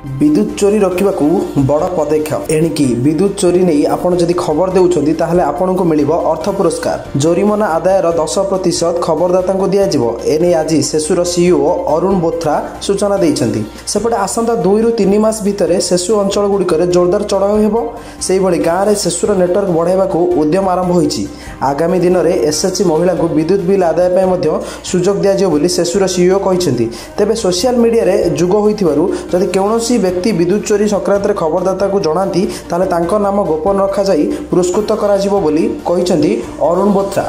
विद्युत चोरी रोकने को बड़ पदक्षेप एणिकी विद्युत चोरी नहीं आपड़ जदि खबर देउछंती ताहले आपन को मिलिबो अर्थ पुरस्कार। जोरिमाना आदायर 10% खबरदाता को दियाजिबो। एने आज सेसुर सीईओ अरुण बोथ्रा सूचना देइछंती। सेपटे आसंता 2 ରୁ 3 मास भितर सेसु अंचल गुड़िकर जोरदार चढ़ाऊ हेबो। सेही भली गाँव में सेसुर नेटवर्क बढ़ाइबा को उद्यम आरंभ होईछि। आगामी दिन में एसएचजी महिला को विद्युत बिल आदाय पय मध्य सुजोग दियाजिबो बोली सेसुर सीईओ कहिसेंती। तेबे सोशल मीडिया रे जुग होइथिबारु जदि कौनसी व्यक्ति विद्युत चोरी संक्रांत में खबरदाता को जनाती ताले तांको नाम गोपन रखा जाई पुरस्कृत करा जिवो बोली कहिसेंती अरुण बोथ्रा।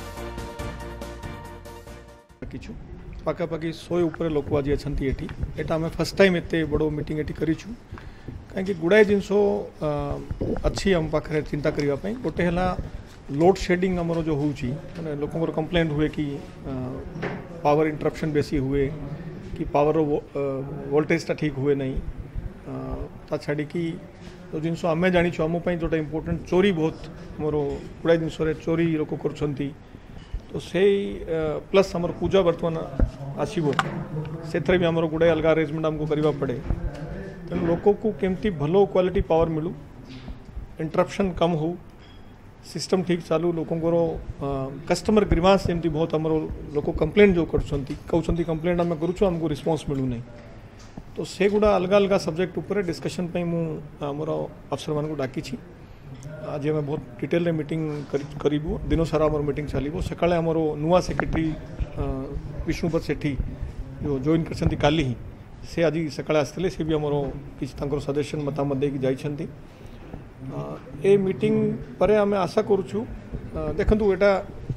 किछु पाखापाखि 100 ऊपर लोक आज अछंती एठी एटा हमें फर्स्ट टाइम एते बड़ो मीटिंग एठी करिछु काहे गुडाए जिंसो अच्छी हम पाखरे चिंता करिवा पई। गोटे हला लोड शेडिंग हमरो जो होउची माने लोकंकर कंप्लेंट हुए कि पावर इंटरप्शन बेसी हुए कि पावर वोल्टेजटा ठीक हुए नहीं ता छाड़ी कि तो जिनस आम जानी आम जो इम्पोर्टेंट चोरी बहुत मोर गुड़ाए जिनस चोरी लोक कर तो से प्लस आमर पूजा बर्तमान आसो से भी आमर गुड़ाए अलग अरेंजमेंट आमको करने पड़े। तेणु लोक को केमती भलो क्वालिटी पावर मिलू इंटरप्शन कम हो सिस्टम ठीक चालू लोकंर कस्टमर ग्रीवांस एमती बहुत आमर लोक कंप्लेंट जो कहते कंप्लेंट आम करूँ आमको रिस्पांस मिलूना तो से गुड़ा अलग अलग सब्जेक्ट उपर डिस्कशन मोर अफसर मान डाकी आज आम बहुत डिटेल रे मीटिंग करूँ दिन सारा आम मीटिंग चलो सकाଳେ आमर नुआ सेक्रेटरी विष्णुपत सेठी जो जॉइन कर काली ही से आज सकाळे आसते से भी आमर कि सजेशन मतामत देकी जाइछंती। ए मीटिंग पर आम आशा करूँ देखु एटा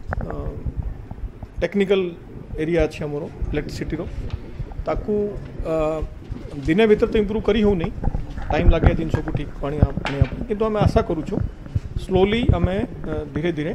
टेक्निकल एरिया अच्छे आमर इलेक्ट्रिसिटी ताकू दिने भीतर तो इम्प्रूव करी हो नहीं टाइम लगे जिनस को ठीक पानी किंतु आम आशा करूँ स्लोली आम धीरे धीरे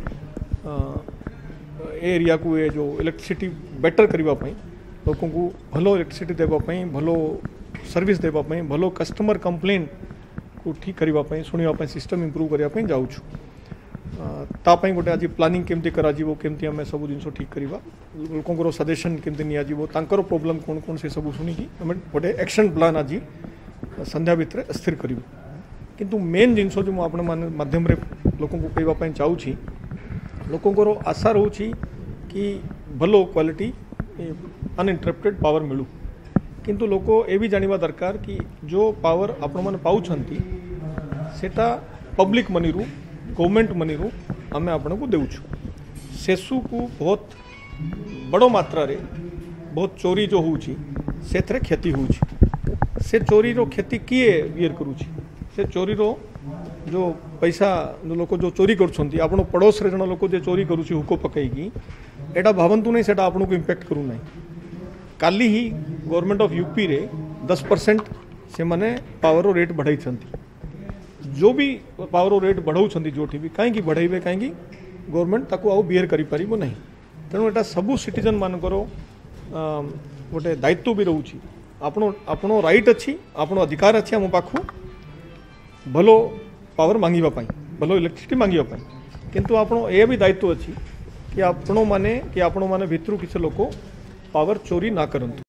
एरिया को ये जो इलेक्ट्रिसिटी बेटर करने लोक को भलो इलेक्ट्रिसिटी देवाई भलो सर्विस देवाई भलो कस्टमर कंप्लेंट को ठीक करने शुणापी सिस्टम इम्प्रूव करने जाऊँ तापाई गोटे आज प्लानिंग केमती करा केमती आम सब जिन ठीक करवा लोकंर सजेशन केमती नियाजिबो प्रॉब्लम कौन कौन से सब शुणिकी आम गोटे एक्शन प्लान आज संध्या भितर स्थिर करूँ। किंतु मेन जिनस जो आपण माध्यम लोक कहवाई चाहूँगी लोकंर आशा रोची कि भलो क्वालिटी अनइंटरप्टेड पावर मिलू किंतु लोक ये भी जानवा दरकार कि जो पावर आपण मैंने पाँच सेटा पब्लिक मनी रू गवर्नमेंट मनी रू आम आपण को देउछु। सेसु को बहुत बड़ो मात्रा रे बहुत चोरी जो होउची सेथरे क्षति होउची से चोरी रो क्षति किए बियर करूची से चोरी रो जो पैसा जो लोक जो चोरी करछंती आपण पड़ोस रे जण लोक जे चोरी करूची हुको पकईकी एटा भावंतु नहीं सेटा आपण को इम्पैक्ट करू नहीं। काली ही गवर्नमेंट ऑफ यूपी रे 10% से माने पावर रेट बढ़ाई छंती जो भी पावर रेट बढ़ाऊँ जो भी कहीं बढ़ेबे कहीं गवर्नमेंट ताको आउ बिहेर करि परिबो नहीं। तेणु एटा सबू सिटीजन मानकर गोटे दायित्व भी रोची आपण राइट अच्छी आपण अधिकार अच्छी आम पाखु भलो पावर मांगिबा पई भलो इलेक्ट्रिसिटी मांगिबा पई किंतु आपण ए भी दायित्व अच्छी कि आपण माने भितरु किसी लोक पावर चोरी ना करंतु।